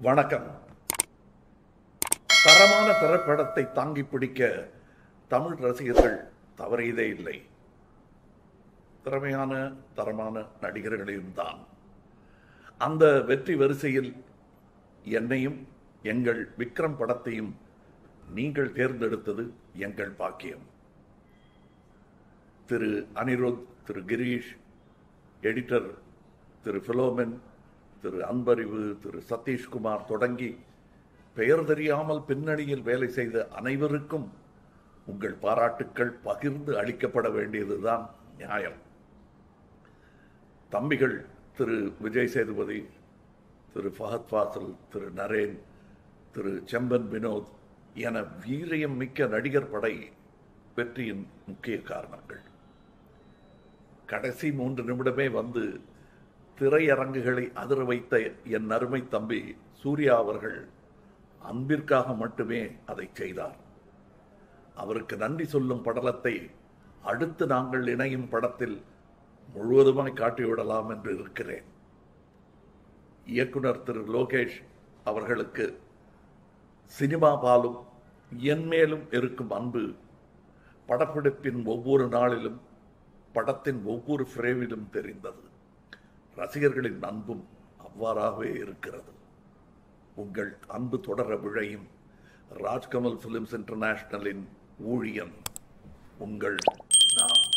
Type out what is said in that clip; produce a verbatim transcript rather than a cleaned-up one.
வணக்கம். தரமான திரைப்படத்தை தாங்கி பிடிக்க தமிழ் ரசிகர்கள் தவறியதே இல்லை. திறமையான தரமான நடிகர்களையும் தான். அந்த வெற்றி வரிசையில் என்னையும் எங்கள் விக்ரம் படத்தையும் நீங்கள் தேர்ந்தெடுத்தது எங்கள் பாக்கியம். திரு அனிருத், திரு கிரீஷ், எடிட்டர் திரு பிலோமென், திரு அன்பறிவு, திரு சதீஷ்குமார் தொடங்கி பெயர் தெரியாமல் பின்னணியில் வேலை செய்த அனைவருக்கும் உங்கள் பாராட்டுக்கள் பகிர்ந்து அளிக்கப்பட வேண்டியதுதான் நியாயம். தம்பிகள் திரு விஜய் சேதுபதி, திரு ஃபஹத் ஃபாசில், திரு நரேன், திரு செம்பன் வினோத் என வீரியம் மிக்க நடிகர் படை வெற்றியின் முக்கிய காரணங்கள். கடைசி மூன்று நிமிடமே வந்து திரையரங்குகளை அதிர வைத்த என் அருமை தம்பி சூர்யா அவர்கள் அன்பிற்காக மட்டுமே அதை செய்தார். அவருக்கு நன்றி சொல்லும் படலத்தை அடுத்து நாங்கள் இணையும் படத்தில் முழுவதுமாய் காட்டிவிடலாம் என்று இருக்கிறேன். இயக்குனர் திரு லோகேஷ் அவர்களுக்கு சினிமா பாலும் என் மேலும் இருக்கும் அன்பு படப்பிடிப்பின் ஒவ்வொரு நாளிலும் படத்தின் ஒவ்வொரு ஃப்ரேமிலும் தெரிந்தது. ரசிகர்களின் அன்பும் அவ்வாறாகவே இருக்கிறது. உங்கள் அன்பு தொடர விழையும் ராஜ்கமல் பிலிம்ஸ் இன்டர்நேஷனலின் ஊழியன் உங்கள் நான்.